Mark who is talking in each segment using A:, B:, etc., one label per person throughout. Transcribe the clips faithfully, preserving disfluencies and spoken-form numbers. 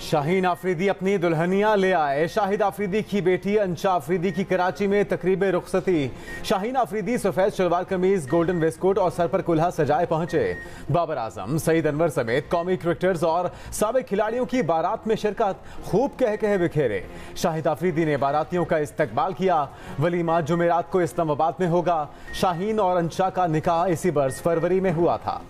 A: शाहीन आफरीदी अपनी दुल्हनिया ले आए। शाहिद आफरीदी की बेटी अंशा आफरीदी की कराची में तकरीब रुखसती। शाहीन आफरीदी सफेद शलवार कमीज, गोल्डन वेस्टकोट और सर पर कुल्हा सजाए पहुंचे। बाबर आजम, सईद अनवर समेत कौमी क्रिकेटर्स और साबिक खिलाड़ियों की बारात में शिरकत। खूब कह कह बिखेरे। शाहिद आफरीदी ने बारातियों का इस्तकबाल किया। वलीमा जुमेरात को इस्लामाबाद में होगा। शाहीन और अंशा का निकाह इसी बरस फरवरी में हुआ था।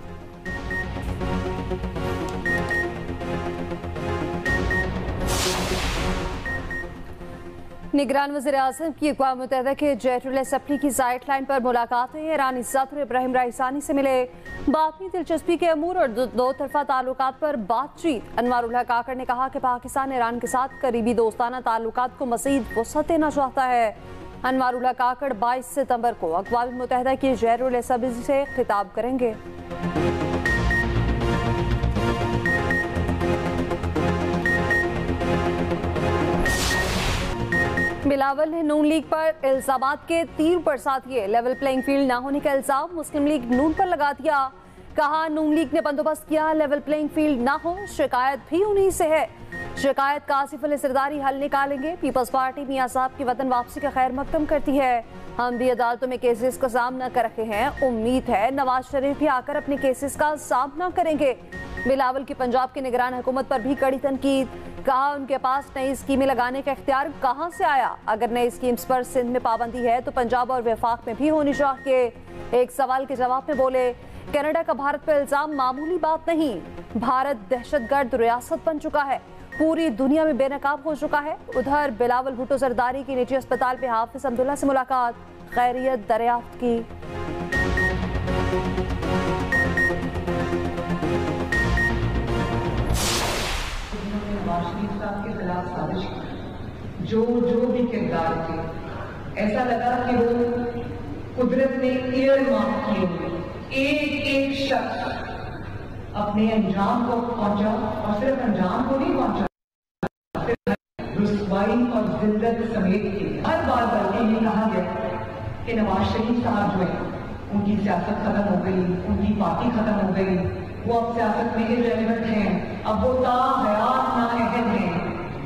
B: निगरान वज़ीर-ए-आज़म की अक़वाम मुत्तहिदा के जेनेरल असेंबली की साइड लाइन पर मुलाकात हुई। ईरानी सदर इब्राहिम राइसानी से मिले। बातमी दिलचस्पी के अमूर और दो, दो तरफा ताल्लुकात पर बातचीत। अनवारुल्लाह काकड़ ने कहा कि पाकिस्तान ईरान के साथ करीबी दोस्ताना ताल्लुकात को मज़ीद वसअत देना चाहता है। अनवारुल्लाह काकड़ बाईस सितंबर को अक़वाम मुत्तहिदा की जेनेरल असेंबली से खिताब करेंगे। बिलावल ने नून लीग पर इल्जामात के तीर बरसात किए। लेवल प्लेइंग फील्ड न होने का इल्जाम मुस्लिम लीग नून पर लगा दिया। कहा नून लीग ने बंदोबस्त किया, लेवल प्लेइंग फील्ड ना हो, शिकायत भी उन्हीं से है। शिकायत का आसिफ अली सरदारी हल निकालेंगे। पीपल्स पार्टी मियां साहब की वतन वापसी का खैर मकदम करती है। हम भी अदालतों में केसेस का सामना कर रहे हैं। उम्मीद है नवाज शरीफ भी आकर अपने केसेस का सामना करेंगे। बिलावल की पंजाब की निगरान हुकूमत पर भी कड़ी तनकीद। कहा उनके पास नई स्कीमें लगाने का इख्तियार कहां से आया। अगर नई स्कीम्स पर सिंध में पाबंदी है तो पंजाब और वफाक में भी होनी चाहिए। एक सवाल के जवाब में बोले कनाडा का भारत पर इल्जाम मामूली बात नहीं। भारत दहशतगर्द रियासत बन चुका है, पूरी दुनिया में बेनकाब हो चुका है। उधर बिलावल भुट्टो जरदारी की निजी अस्पताल में हाफिज अब्दुल्ला से मुलाकात, खैरियत दरियाफ्त की।
C: के खिलाफ साजिश जो जो भी किरदार थे, ऐसा लगा कि वो कुदरत ने एयर मार्क किए हुए एक एक शख्स अपने अंजाम को पहुंचा और सिर्फ अंजाम को नहीं पहुंचा, रुसवाई और जिल्लत समेत के हर बार बल्कि ये कहा गया कि नवाज शरीफ साहब जो है उनकी सियासत खत्म हो गई, उनकी पार्टी खत्म हो गई, वो अब सियासत में इररिलेवेंट हैं, अब वो ताहयात नाअहल हैं।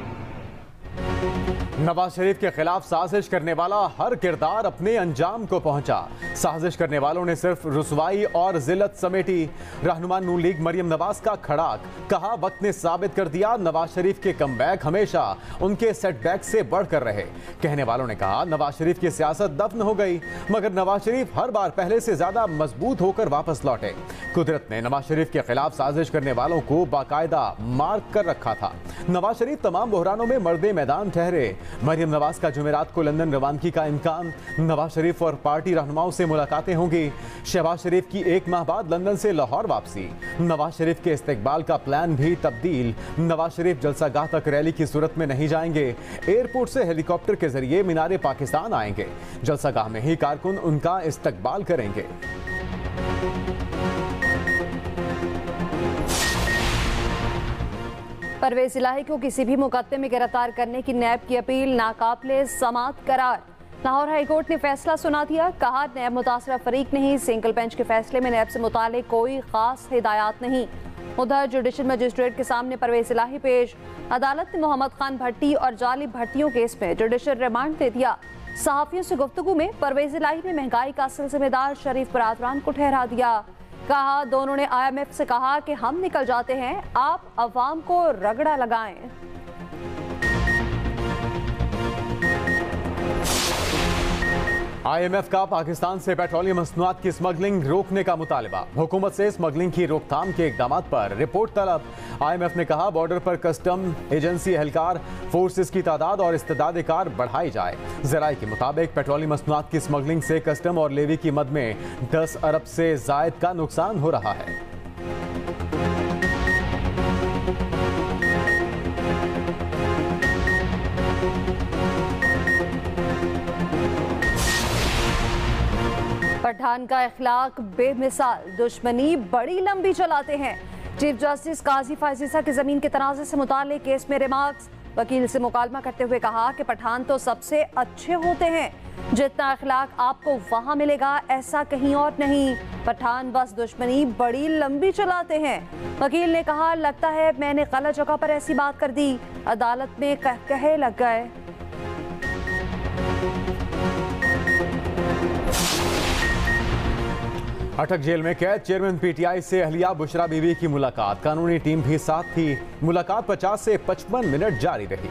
A: नवाज शरीफ के खिलाफ साजिश करने वाला हर किरदार अपने अंजाम को पहुंचा। साजिश करने वालों ने सिर्फ रुसवाई और जिल्लत समेटी। रहनुमा नून लीग मरियम नवाज का खड़ाक। कहा वक्त ने साबित कर दिया नवाज शरीफ के कमबैक हमेशा उनके सेटबैक से बढ़कर रहे। कहने वालों ने कहा नवाज शरीफ की सियासत दफन हो गई, मगर नवाज शरीफ हर बार पहले से ज्यादा मजबूत होकर वापस लौटे। कुदरत ने नवाज शरीफ के खिलाफ साजिश करने वालों को बाकायदा मार्क कर रखा था। नवाज शरीफ तमाम बहरानों में मर्दे मैदान ठहरे। मरियम नवाज का जुमेरात को लंदन रवानगी का इम्कान। नवाज शरीफ और पार्टी रहनुमाओं से मुलाकातें होंगी। शहबाज शरीफ की एक माह बाद लंदन से लाहौर वापसी। नवाज शरीफ के इस्तकबाल का प्लान भी तब्दील। नवाज शरीफ जलसागाह तक रैली की सूरत में नहीं जाएंगे, एयरपोर्ट से हेलीकॉप्टर के जरिए मीनारे पाकिस्तान आएंगे। जलसागाह में ही कारकुन उनका इस्तकबाल करेंगे।
B: परवेज इलाही को किसी भी मुकदमे में गिरफ्तार करने की नैब की अपील नाकाबिले समाअत करार। लाहौर हाईकोर्ट ने फैसला सुना दिया। कहा नैब मुतासरा फरीक नहीं, सिंगल बेंच के फैसले में नैब से मुतालिक कोई खास हिदायत नहीं। उधर जुडिशल मजिस्ट्रेट के सामने परवेज इलाही पेश। अदालत ने मोहम्मद खान भट्टी और जाली भट्टियों केस में जुडिशल रिमांड दे दिया। सहाफियों से गुफ्तगू में परवेज इलाही ने महंगाई का असल जिम्मेदार शरीफ बरादरान को ठहरा दिया। कहा दोनों ने आई एम एफ से कहा कि हम निकल जाते हैं, आप अवाम को रगड़ा लगाएं।
A: आई एम एफ का पाकिस्तान से पेट्रोलियम मसनूआत की स्मगलिंग रोकने का मुतालबा। हुकूमत से स्मगलिंग की रोकथाम के इकदाम पर रिपोर्ट तलब। आई एम एफ ने कहा बॉर्डर पर कस्टम एजेंसी एहलकार, फोर्सेस की तादाद और इस्तेदाद कार बढ़ाई जाए। ज़राए के मुताबिक पेट्रोलियम मसनूआत की स्मगलिंग से कस्टम और लेवी की मद में दस अरब से जायद का नुकसान हो रहा है।
B: पठान का इखलाक बेमिसाल, दुश्मनी बड़ी लंबी चलाते हैं। चीफ जस्टिस काजी फायजीसा की जमीन के तनाज़े से मुताल्लिक केस में रिमार्क्स। वकील से मुकालमा करते हुए कहा कि पठान तो सबसे अच्छे होते हैं, जितना अखलाक आपको वहां मिलेगा ऐसा कहीं और नहीं। पठान बस दुश्मनी बड़ी लंबी चलाते हैं। वकील ने कहा, लगता है मैंने गलत जगह पर ऐसी बात कर दी, अदालत में कह कहे लग गए।
A: अटक जेल में कैद चेयरमैन पीटीआई से अहलिया बुशरा बीबी की मुलाकात, कानूनी टीम भी साथ थी। मुलाकात पचास से पचपन मिनट जारी रही।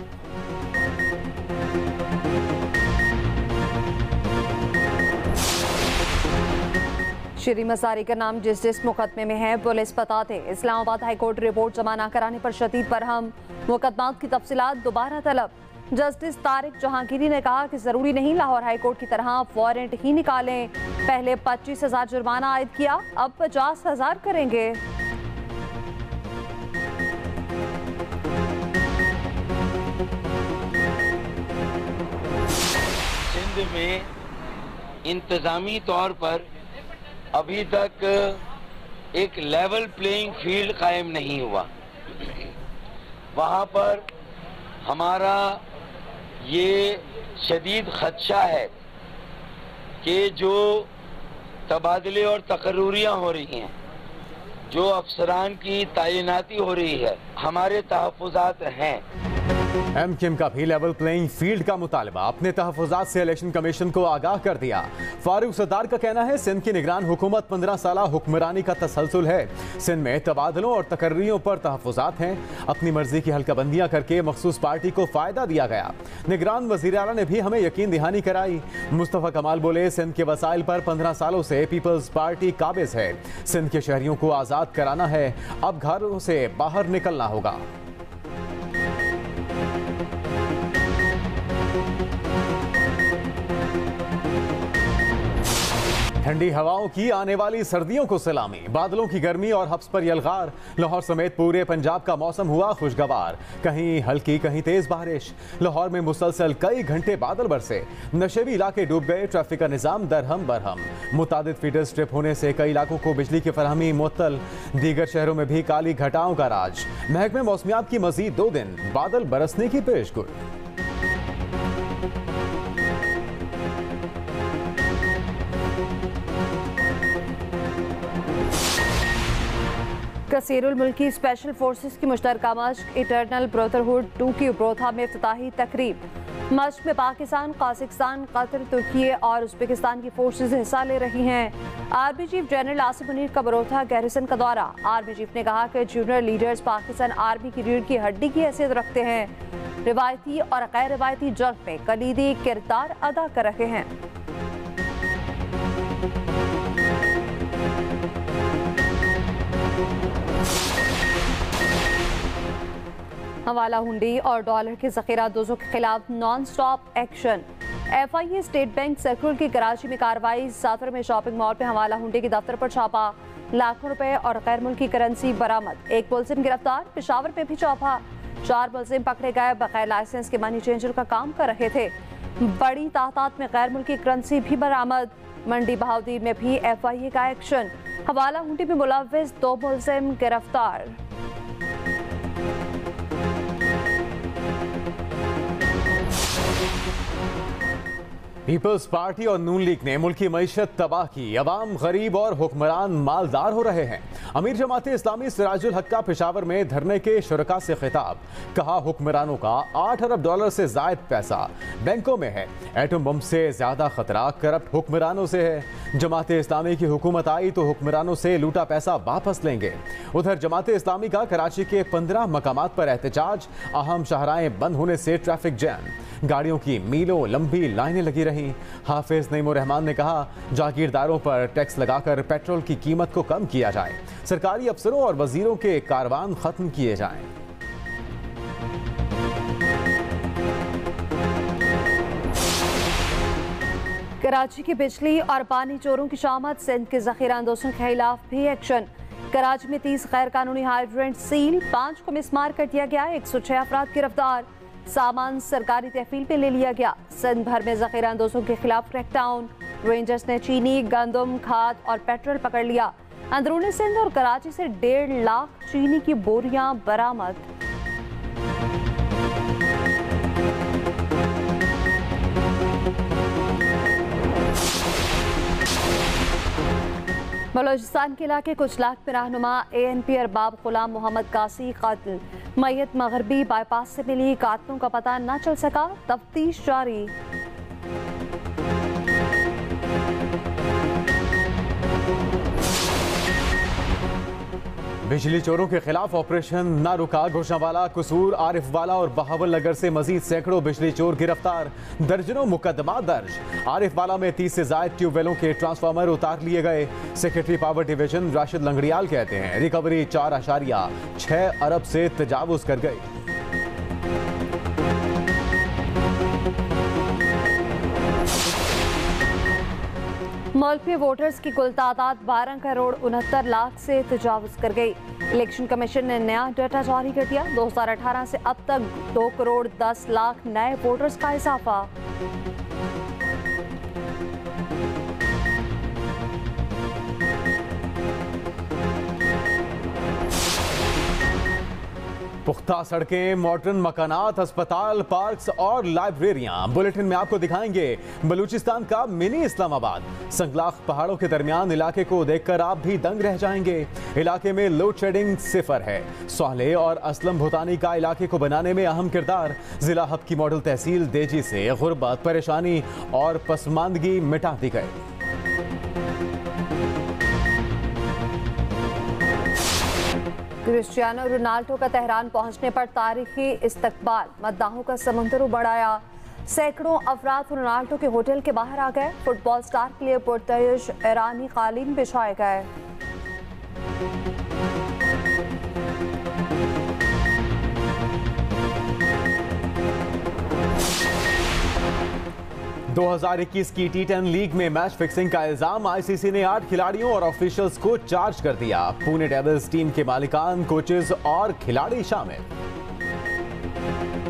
B: श्री मसारी का नाम जिस जिस मुकदमे में है पुलिस बताते। इस्लामाबाद हाईकोर्ट रिपोर्ट जमा न कराने पर शदीद बरहम, मुकदमात की तफसीलात दोबारा तलब। जस्टिस तारिक जहांगीरी ने कहा कि जरूरी नहीं लाहौर हाईकोर्ट की तरह वारंट ही निकालें। पहले पच्चीस हजार जुर्माना आयद किया, अब पचास हजार करेंगे।
D: सिंध में इंतजामी तौर पर अभी तक एक लेवल प्लेइंग फील्ड कायम नहीं हुआ। वहाँ पर हमारा ये शदीद खदशा है कि जो तबादले और तकर्रुरियाँ हो रही हैं, जो अफसरान की तैनाती हो रही है, हमारे तहफ़्फ़ुज़ात हैं।
A: एम किम का भी लेवल प्लेइंग फील्ड का मुतालबा, अपने तहफ़्फ़ुज़ात से इलेक्शन कमीशन को आगाह कर दिया। फारूक सत्तार का कहना है, सिंध की निगरान हुकूमत पंद्रह साल हुक्मरानी का तसलसल है। सिंध में तबादलों और तकर्रियों पर तहफ़्फ़ुज़ात हैं। अपनी मर्जी की हल्काबंदियाँ करके मखसूस पार्टी को फ़ायदा दिया गया। निगरान वज़ीर आला ने भी हमें यकीन दहानी कराई। मुस्तफ़ा कमाल बोले, सिंध के वसाइल पर पंद्रह सालों से पीपल्स पार्टी काबिज़ है। सिंध के शहरियों को आज़ाद कराना है, अब घरों से बाहर निकलना होगा। ठंडी हवाओं की आने वाली सर्दियों को सलामी, बादलों की गर्मी और हब्स पर यलगार। लाहौर समेत पूरे पंजाब का मौसम हुआ खुशगवार, कहीं हल्की कहीं तेज बारिश। लाहौर में मुसलसल कई घंटे बादल बरसे, नशेबी इलाके डूब गए, ट्रैफिक का निजाम दरहम बरहम। मुतादिद फीडर स्ट्रिप होने से कई इलाकों को बिजली की फराहमी मुअत्तल। दीगर शहरों में भी काली घटाओं का राज। महकमे मौसमियात की मजीद दो दिन बादल बरसने की पेशगोई।
B: कसीरुल मुल्की स्पेशल फोर्सेस की मुश्तरका मश्क इटर्नल ब्रदरहुड टू की ब्रोथा में इफ्तिताही तकरीब। मश्क में पाकिस्तान, काज़िकिस्तान, कतर, तुर्की और उज़्बेकिस्तान की फोर्सेस हिस्सा ले रही हैं। Army chief general Asif Munir का ब्रोथा गैरिसन का दौरा। आर्मी चीफ ने कहा कि जूनियर लीडर्स पाकिस्तान आर्मी की रीढ़ की हड्डी की हैसियत रखते हैं, रिवायती और गैर रिवायती जंग में कलीदी किरदार अदा कर रहे हैं। हवाला हुंडी और डॉलर के जखीरा दोजों के खिलाफ non stop action. F I A state bank circular की कराची में कार्रवाई। सातवर में शॉपिंग मॉल में हवाला हुंडी के दफ्तर पर छापा, लाखों रुपए और गैर मुल्की करेंसी बरामद। एक मुलजिम गिरफ्तार, पेशावर में भी छापा। चार मुलजिम पकड़े गए, बगैर लाइसेंस के मनी चेंजर का काम कर रहे थे। बड़ी तादाद में गैर मुल्की करेंसी भी बरामद। मंडी बहाउद्दीन में भी एफ आई ए का एक्शन। हवाला हुंडी में मुलव्विस दो मुलजिम गिरफ्तार।
A: पीपल्स पार्टी और नून लीग ने मुल्की मईशत तबाह की, अवाम गरीब और हुक्मरान मालदार हो रहे हैं। अमीर जमाते इस्लामी सिराजुल हक का पेशावर में धरने के शुरका से खिताब, कहा हुक्मरानों का आठ अरब डॉलर से जायद पैसा बैंकों में है। एटम बम से ज्यादा खतरा करप्ट हुक्मरानों से है। जमाते इस्लामी की हुकूमत आई तो हुक्मरानों से लूटा पैसा वापस लेंगे। उधर जमाते इस्लामी का कराची के पंद्रह मकामात पर एहतजाज, अहम शाहराहें बंद होने से ट्रैफिक जैम, गाड़ियों की मीलों लंबी लाइनें लगी रही। हाफिज नईमुर रहमान ने कहा, जागीरदारों पर टैक्स लगाकर पेट्रोल की कीमत को कम किया जाए, सरकारी अफसरों और वजीरों के कारवान खत्म किए जाएं।
B: कराची की बिजली और पानी चोरों की शामत, सिंध के जखीरा अंदोजों के खिलाफ भी एक्शन। कराची में तीस गैर कानूनी हाइड्रेंट सील, पांच को मिसमार कर दिया गया, एक सौ छह अफराद गिरफ्तार। सामान सरकारी तहफील पे ले लिया गया। सिंध भर में जखीरा अंदोजों के खिलाफ क्रैकडाउन। रेंजर्स ने चीनी, गंदम, खाद और पेट्रोल पकड़ लिया। अंदरूनी सिंध और कराची से डेढ़ लाख चीनी की बोरियां बरामद। बलोचिस्तान के इलाके कुछ लाख में रहनुमा A N P Arbab Ghulam Mohammad Kasi कातिल, मैयत मगरबी बाईपास से मिली, कातलों का पता न चल सका, तफ्तीश जारी।
A: बिजली चोरों के खिलाफ ऑपरेशन न रुका, घोषणावाला, कसूर, आरिफ वाला और बहावल नगर से मजीद सैकड़ों बिजली चोर गिरफ्तार, दर्जनों मुकदमा दर्ज। आरिफ वाला में तीस से ज्यादा ट्यूबवेलों के ट्रांसफार्मर उतार लिए गए। Secretary power division Rashid Langrial कहते हैं रिकवरी चार आशारिया छह अरब से तजावुज कर गई।
B: मुल्क में वोटर्स की कुल तादाद बारह करोड़ उनहत्तर लाख से तजावुज कर गई। इलेक्शन कमीशन ने नया डाटा जारी कर दिया। दो हजार अठारह से अब तक दो करोड़ दस लाख नए वोटर्स का इजाफा।
A: पुख्ता सड़कें, मॉडर्न मकानात, अस्पताल, पार्क्स और लाइब्रेरियां। बुलेटिन में आपको दिखाएंगे बलूचिस्तान का मिनी इस्लामाबाद। संगलाख पहाड़ों के दरमियान इलाके को देखकर आप भी दंग रह जाएंगे। इलाके में लोड शेडिंग सिफर है। सोहले और असलम भूतानी का इलाके को बनाने में अहम किरदार। जिला हब की मॉडल तहसील देजी से गुर्बत, परेशानी और पसमानदगी मिटा दी गई।
B: क्रिस्टियानो रोनाल्डो का तेहरान पहुंचने पर तारीखी इस्तकबाल, मद्दाहों का समुंदर उबड़ाया। सैकड़ों अफराद रोनाल्डो के होटल के बाहर आ गए। फुटबॉल स्टार के लिए पुरतयश ईरानी कालीन बिछाए गए।
A: दो हज़ार इक्कीस की टी टेन लीग में मैच फिक्सिंग का इल्जाम। आईसीसी ने आठ खिलाड़ियों और ऑफिशियल्स को चार्ज कर दिया। पुणे डेविल्स टीम के मालिकान, कोचेज और खिलाड़ी शामिल।